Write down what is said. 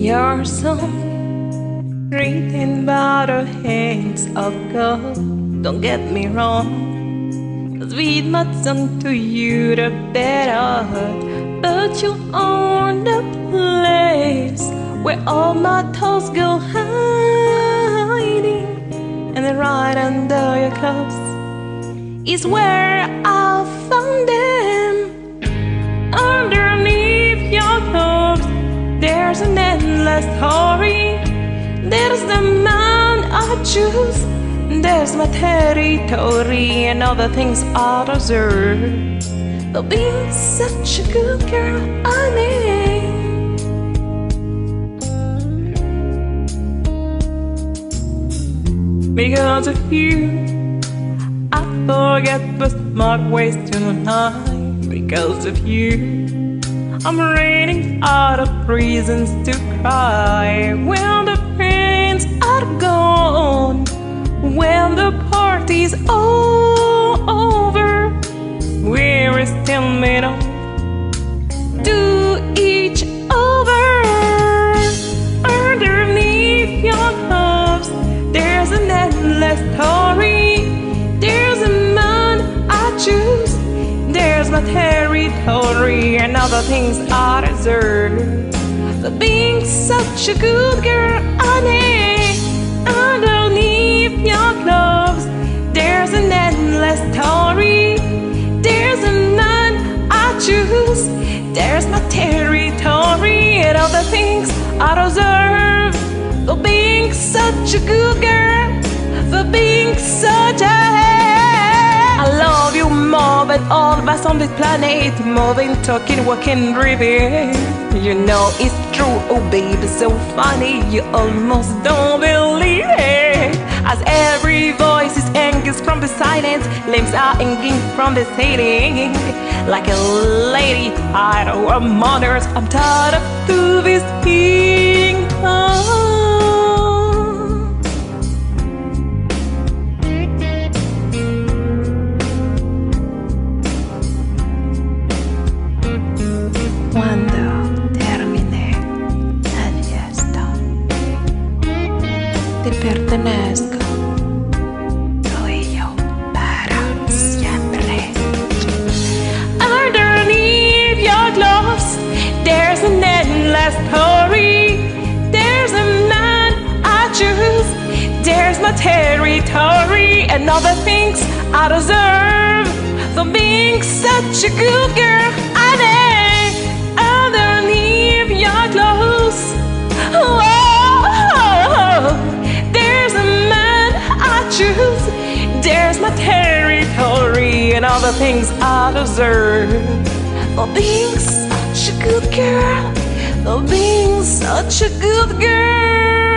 your song written by the hands of God. Don't get me wrong, 'cause we must unto you the better. But you own the place where all my thoughts go hiding, and right under your clothes is where I found them. Underneath your clothes there's an endless story. There's the man I choose, there's my territory, and all the things I deserve for being such a good girl, honey. Because of you, I forget the smart ways tonight. Because of you, I'm running out of reasons to cry. When the friends are gone, when the party's all over, we're still made up to each other. Underneath your clothes there's an endless story. There's a man I choose, there's my territory, and other things I deserve for being such a good girl, honey. Underneath your clothes there's an endless story. There's a man I choose, there's my territory, and other things I deserve for being such a good girl, for being such a... I love you more than all of us on this planet, more than talking, walking, breathing. You know it's true, oh baby, so funny, you almost don't believe it. As every voice is engaged from the silence, limbs are hanging from the ceiling. Like a lady, I know I'm mothers, I'm tired of do this thing. Cuando termine el gesto, te pertenezco, tuyo para siempre. Underneath your clothes there's an endless story. There's a man I choose, there's my territory, and other things I deserve for being such a good girl, honey. Underneath your clothes, whoa, there's a man I choose, there's my territory, and all the things I deserve for being such a good girl, for being such a good girl.